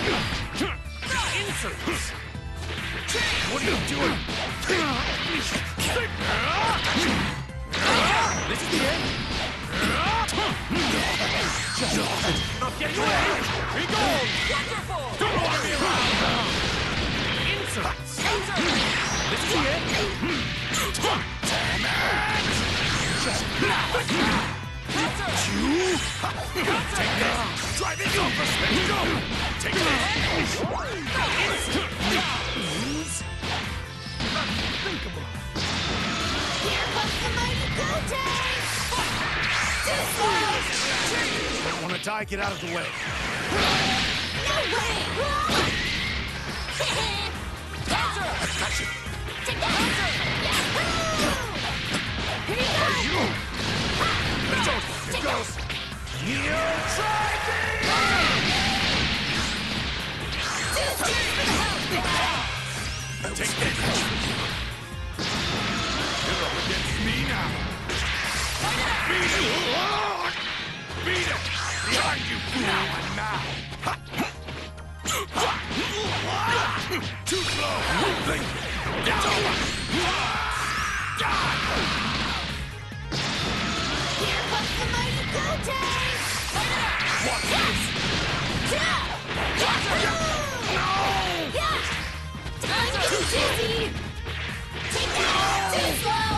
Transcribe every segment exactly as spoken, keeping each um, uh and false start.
Inserts! What are you doing? This is the end! Just not getting away! Here he goes! Wonderful! Don't want to be around! Inserts! This is the end! Damn it! Just you! Take this! Drive it over! Let's go! Take this! Unthinkable! Here comes the mighty Goten! Too slow! Don't want to die, get out of the way. No way! Counter! I got you! Take that! Yahoo! Here you go! Let's go! Here goes! You try me! Take this! You're up against me now! Beat it! Beat it! Behind you! Now and now! Too slow! Think! It's over! Here comes the mighty Goten! Watch this! No! Too dizzy! Take that! Too slow!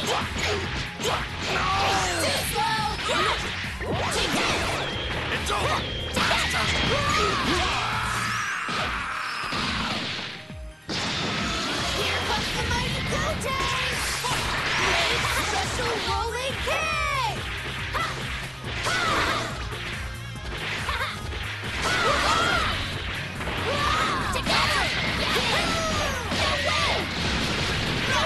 No! Too slow! Take that! It's over! Here comes the mighty Goten! Special rolling kick! Ha! Ha! Together! No way! No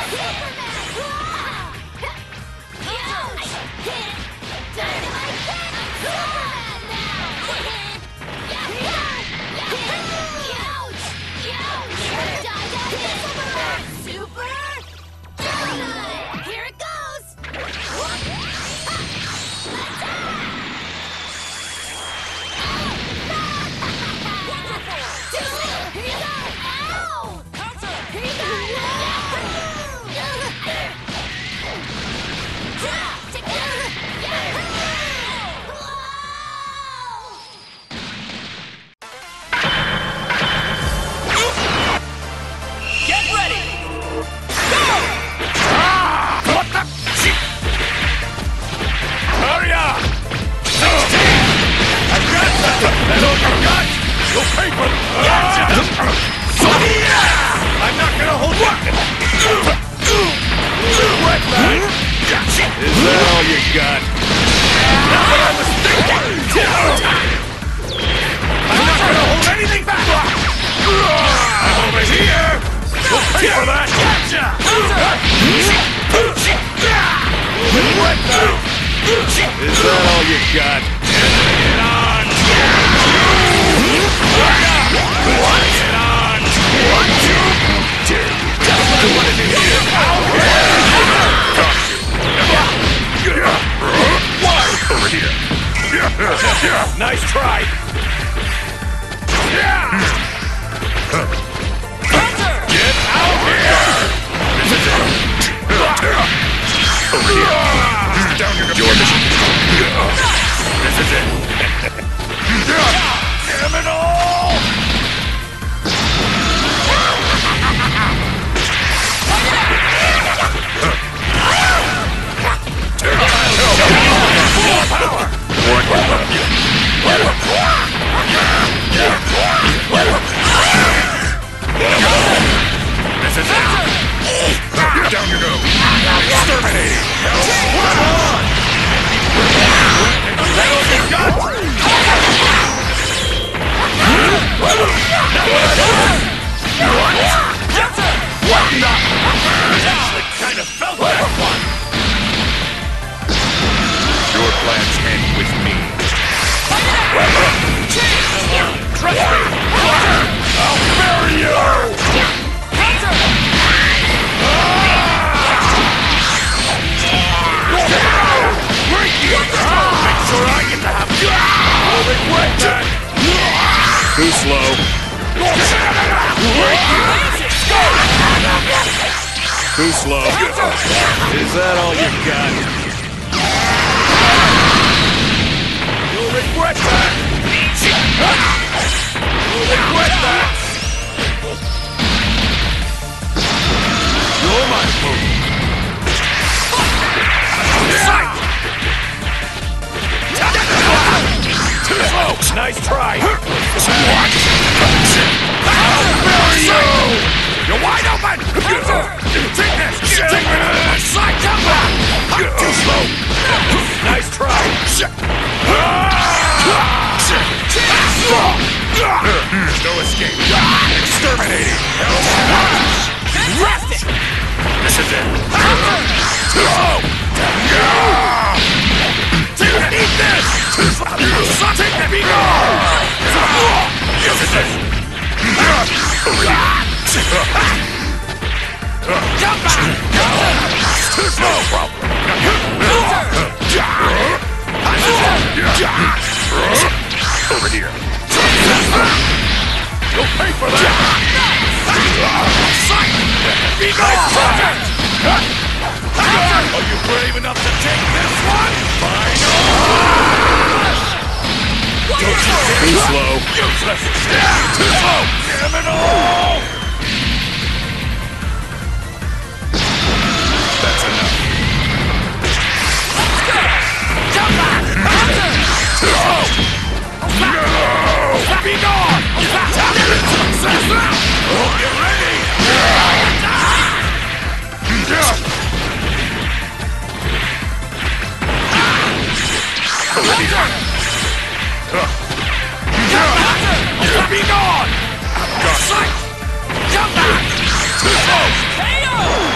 way! Superman! Dynamite kick! Superman now! Ouch! Ouch! Dynamite Super! Dynamite! Here it goes! Here you go! Ow! Counter! Here you go! Get ready! Go! Ah! What the? Hurry up! I've got something! That's all you got! You'll pay for it! I'm not gonna hold you! Wet line! Is that all you got? That's what I was thinking! I'm not gonna hold anything back! I'm over here! You'll pay for that! Gotcha! Wet line! Is that all you got? Get on! What? Get on! What? Dare you? Just do what it is! Out here! Why? Over here! Nice try! Get out here! This is it! Over here! Down your mission! This is it! Too slow. Too slow. Is that all you got? You'll regret that. You'll regret that. You're my fool. Too slow. Nice try. What? I'll bury you. You're wide open. Take this. Take this. Side jump back. Too slow. Nice try. No escape. Exterminating. Fantastic! This is it. Too slow. Eat this. Take that. Be gone. This is it. Jump back. Too slow, problem. Over here. You'll pay for that! Be gone! Are you brave enough to take this one? Fine! Too slow. Useless! Too slow! Damn it all! That's enough. Let's go! Jump back! Too slow! No! Be gone! Oh, get ready! Be gone! Sight! Jump back! Too close! K O!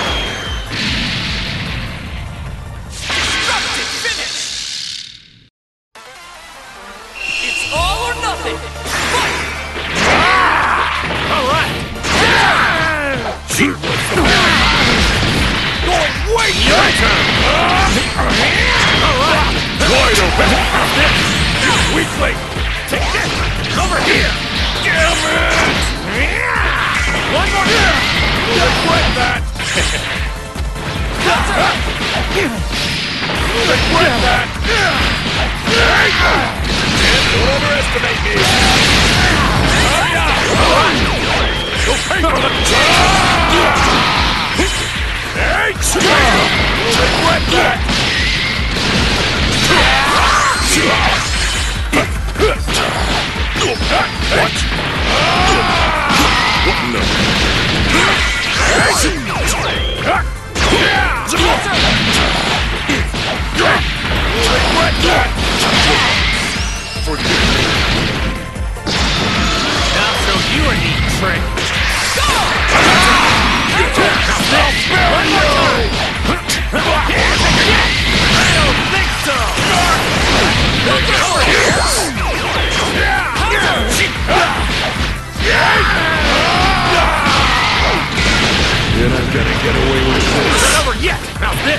Destructive finish! It's all or nothing! Fight! All right! She was going way your turn! All right! Wide open! You weakling! Take this! Over here! Damn it! One more here! You'll regret that! You'll regret that! And don't overestimate me! Hurry up! You'll pay for the... Hey! You'll regret that! What? What in the... Regret that! Forgive me. Now show you a neat trick! Go! I'll spare you! I don't think so! Look over here! You're not gonna get away with this. It's not over yet! Now this!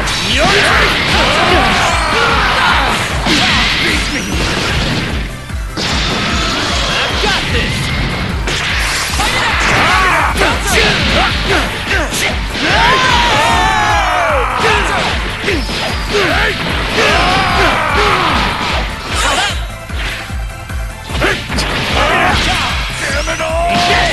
Beat me! I've got this! Damn it all!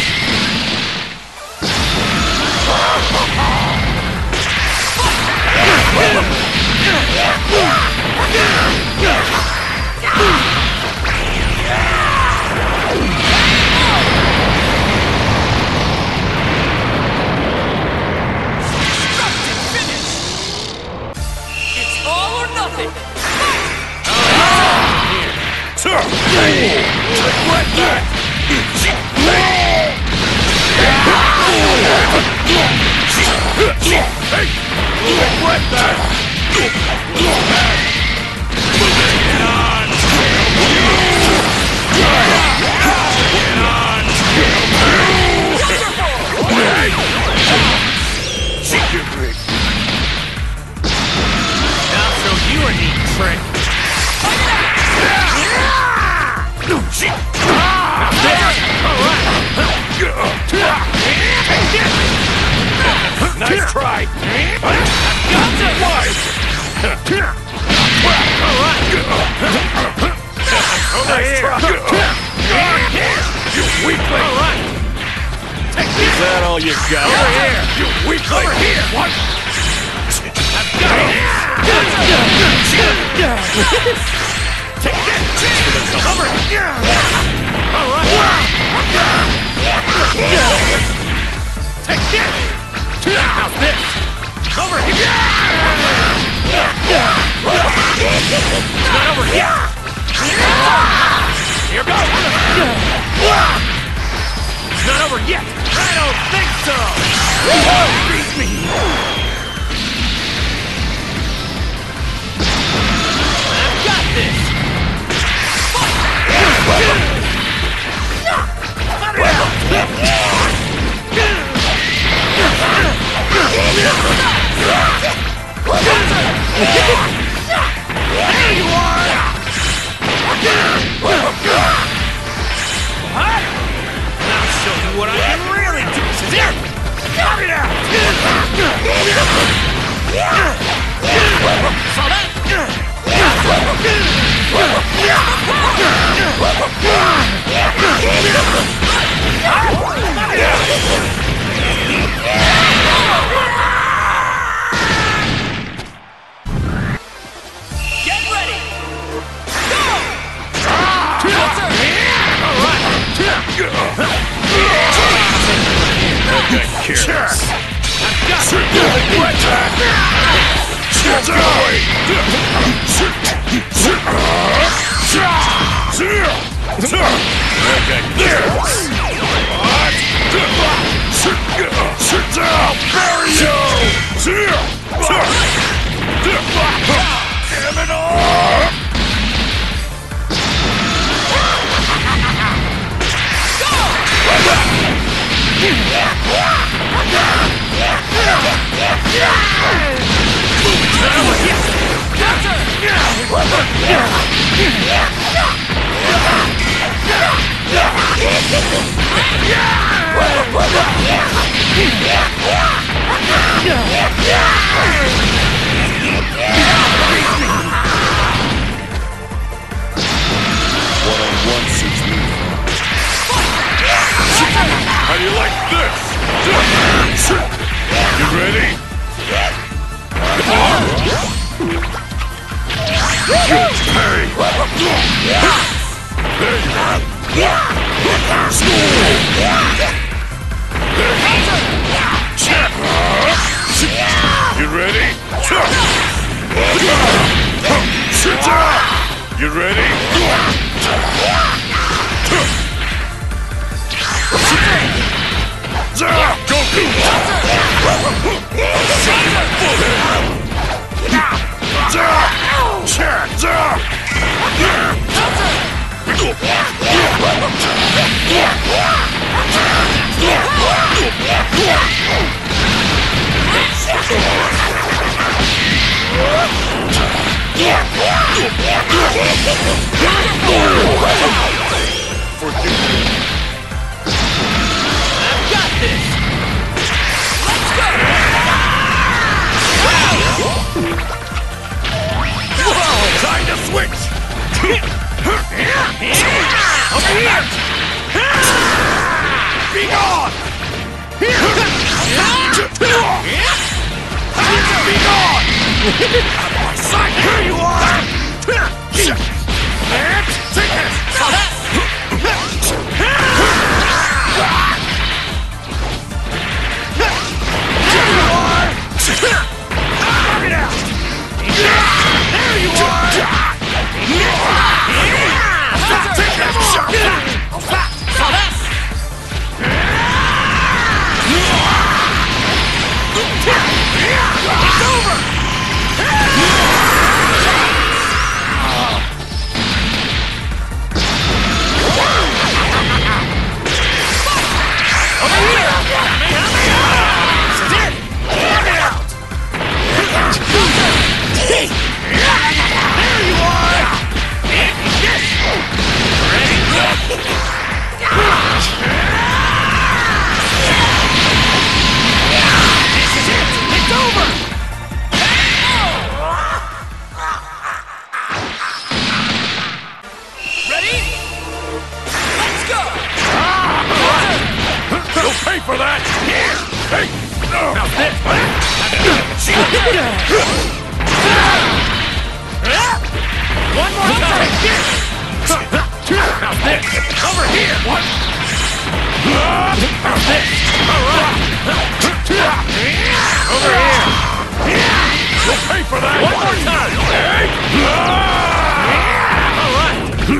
It's all or nothing! Sir! Regret that! Hey! Regret that! Get on! Get on! Now show you a neat trick! No, shit! Nice try. Gotcha. Wise. All right. Over here. You weakling. All right. Take this. Is that all you got? Over here. You weakling. Over here. What? I've got it. Take this. Over here. All right. Take this. How's this? Over here. Not over here. Here goes. Not over yet. I don't think so. Beat me. I've got this. There you are. I'll show you what I can really do. Here, got it out. Saw that? Get ready. Go. All right. Okay, careless. I've got it. What? Get away. Okay, careless. What? Sit down. Bury you. Damn it all. One-on-one suits me. How do you like this? You ready? Good parry. There you are. School. You ready? Sit down. You ready? Go, Forgive me. I've got this. Let's go. Whoa! Time to switch. Over here. Be gone. Be gone. Out of my sight. Here you are. And take this. There you are! It's over! for that! Hey! Now this! One more time! Now this! Over here! What? Now this! Alright! Over here! You'll pay for that! One more time! Alright!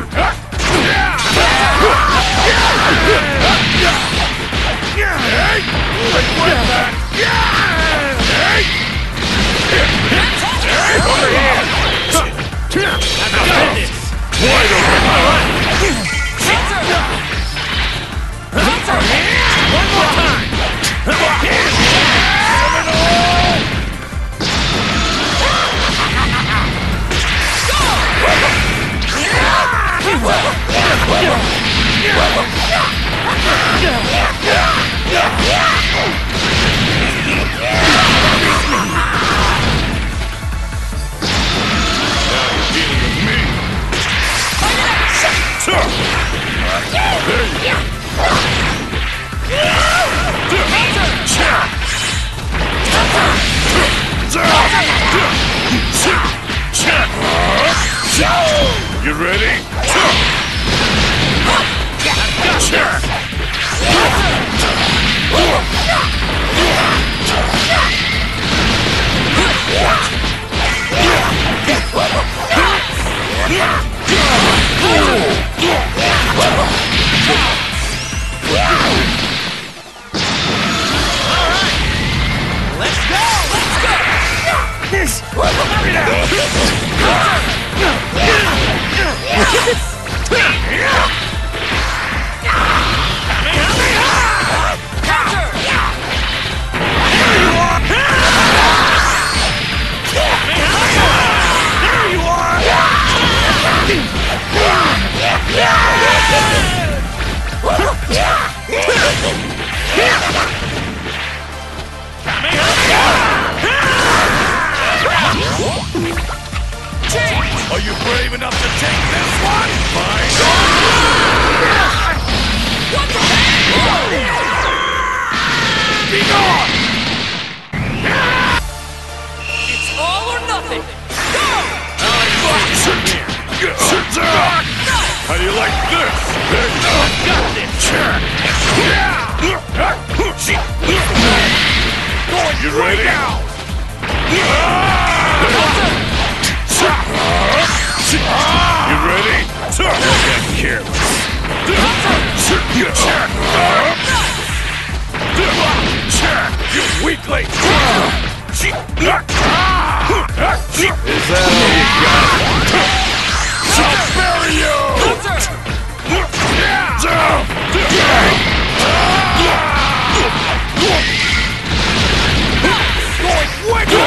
Regret that! Over here! Now this! Wide open! Alright! One more time! You ready? Are you brave enough to take this one? Fine. What the heck? Be gone! It's all or nothing. Go! How do you like this? I've got this. You ready? You ready? Don't get careless. You weakling! Is that all you got? I'll bury you! Going wicked!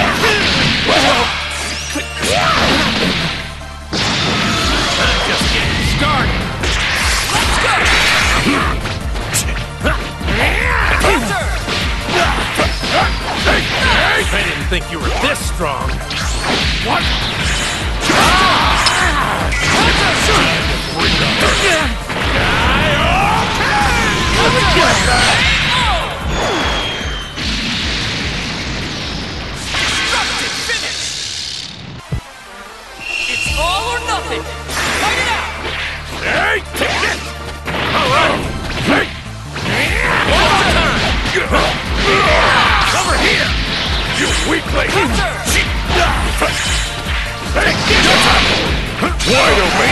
I'm just getting this! Fight it out! Hey! Take it! Alright! Hey! One more time! Over here! You weakling! Counter! Hey! Wide open!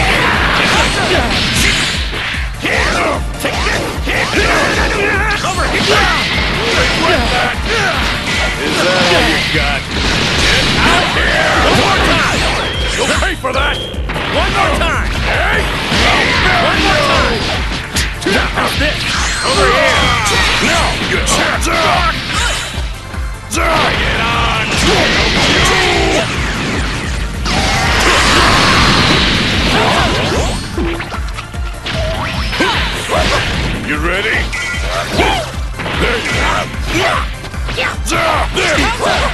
Over here! What's that? Is that all you got? Get out here! One more time! You'll pay for that! One more time! Hey! One more time! How's this? Over here! Now! Get back! Bring it on! You ready? There you are! There!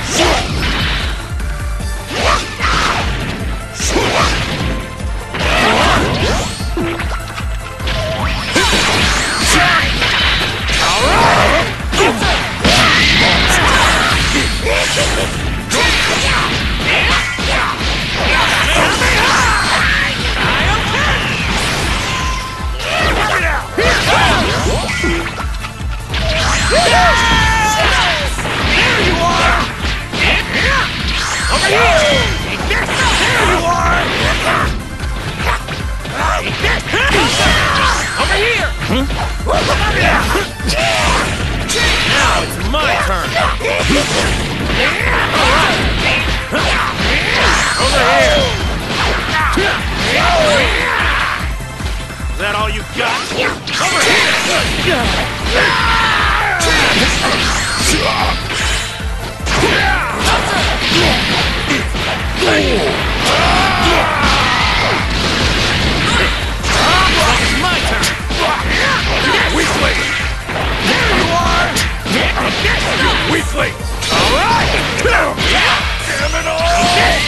Now it's my turn! Over here! Is that all you got? Over here! It's my turn! Weakling! There you are! Weakling! Alright! Damn it all!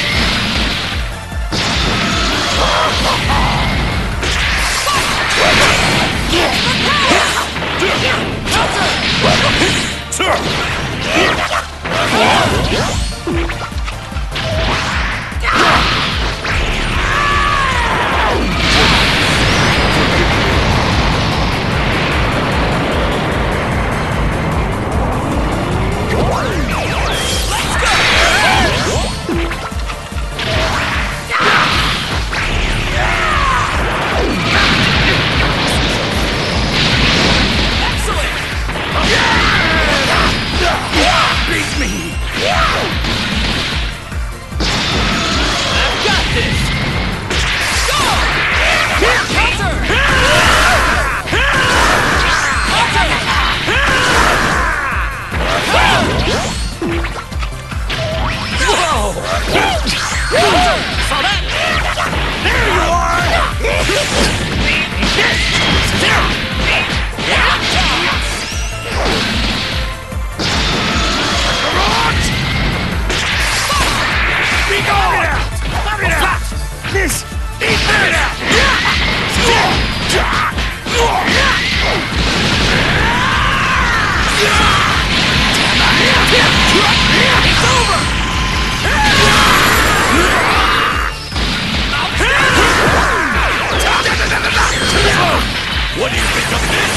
What do you think of this?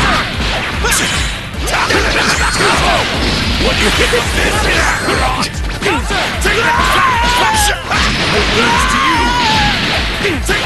What do you think of this? Take that! Lose to you! Take